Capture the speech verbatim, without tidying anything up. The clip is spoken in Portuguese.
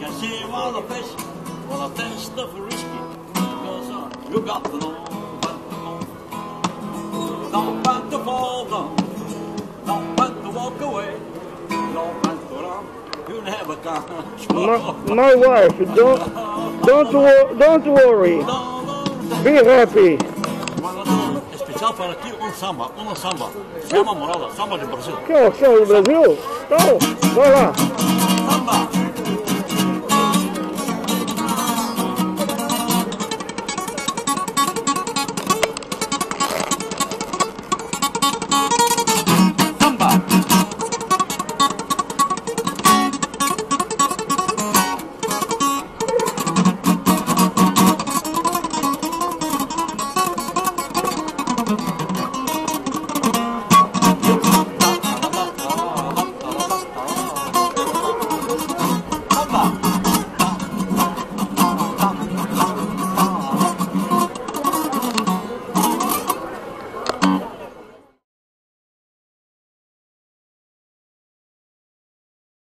can see all the fish, well, the taste of whiskey. Because uh, you got to know when to go. Don't want to fall down, don't want to walk away, don't want to run. You never can. My, my wife, don't, don't, wor don't worry. Be happy. Especial para ti, um samba, uma samba. Chama morada, samba de Brasil. Que é o samba do Brasil? Então, vai lá.